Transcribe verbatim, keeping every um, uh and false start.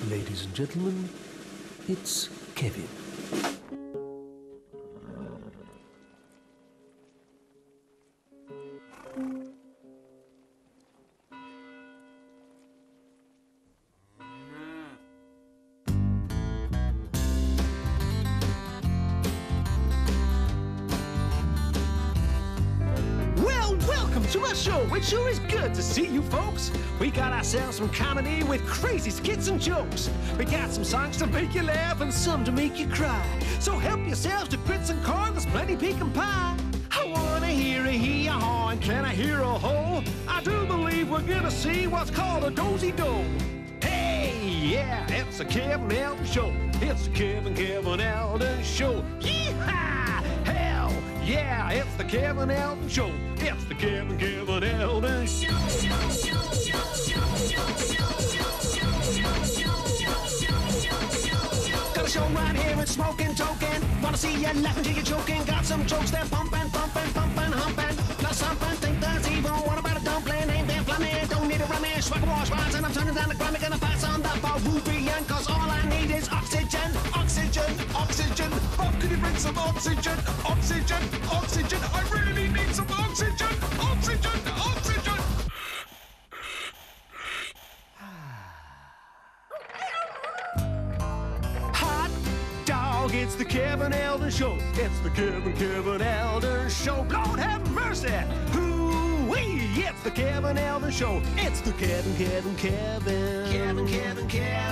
Ladies and gentlemen, it's Kevin. To my show, it sure is good to see you folks. We got ourselves some comedy with crazy skits and jokes. We got some songs to make you laugh and some to make you cry. So help yourselves to grits and corn, there's plenty pecan pie. I wanna hear a hee-haw and can I hear a ho? I do believe we're gonna see what's called a dozy-do. Hey, yeah, it's the Kevin Eldon Show. It's the Kevin Kevin Eldon Show. Yee-haw! Hell, yeah, it's the Kevin Eldon Show. It's the Kevin Kevin Eldon Show. Got a show right here and smoking token. Wanna see you laughing till you're choking. Got some jokes that pumping, pumping, pumping, humping. Plus something, think there's evil. What about a dumpling? Ain't there plumbing? Don't need a rummy. Swag wash lines and I'm turning down the Grammy. Gonna pass on that Peruvian. Cause all I need is oxygen, oxygen, oxygen. Oh, could you bring some oxygen, oxygen, oxygen? I really need some oxygen, oxygen, oxygen. Hot dog, it's the Kevin Eldon Show. It's the Kevin Kevin Eldon Show. Lord have mercy. Hoo-wee, it's the Kevin Eldon Show. It's the Kevin Kevin Kevin Kevin Kevin Kevin